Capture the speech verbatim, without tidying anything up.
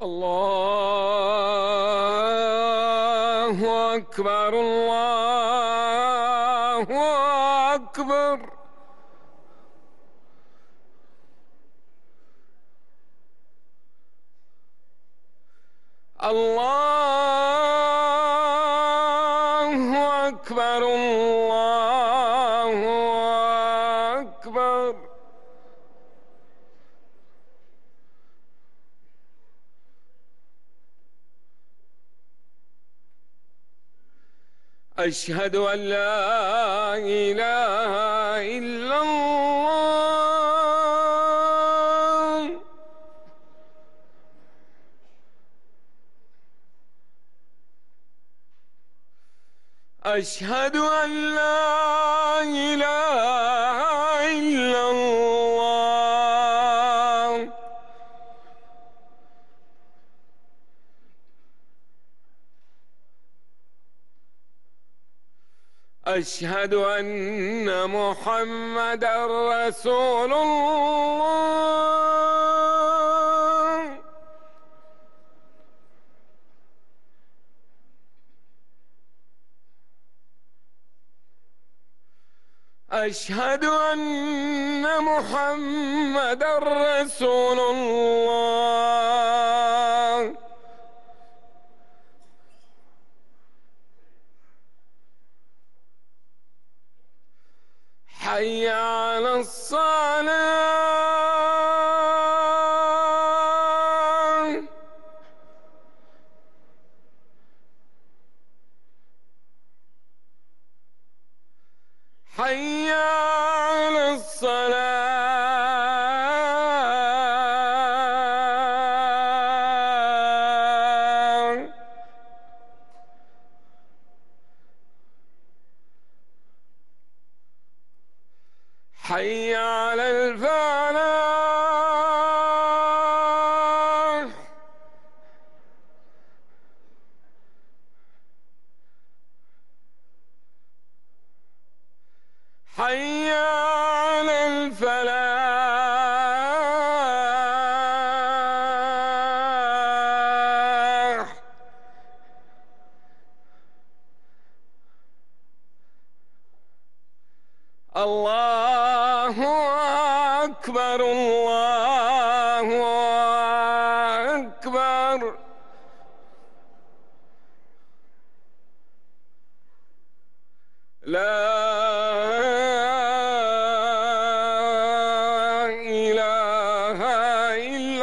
الله أكبر الله أكبر. الله أكبر الله أكبر. أشهد أن لا إله إلا الله. أشهد أن لا إله إلا الله. أشهد أن محمدًا رسول الله. أشهد أن محمدًا رسول الله. حي على الصلاة. حي على الصلاة. حي على الفلاح. حي على الفلاح. الله أكبر الله أكبر. لا إله إلا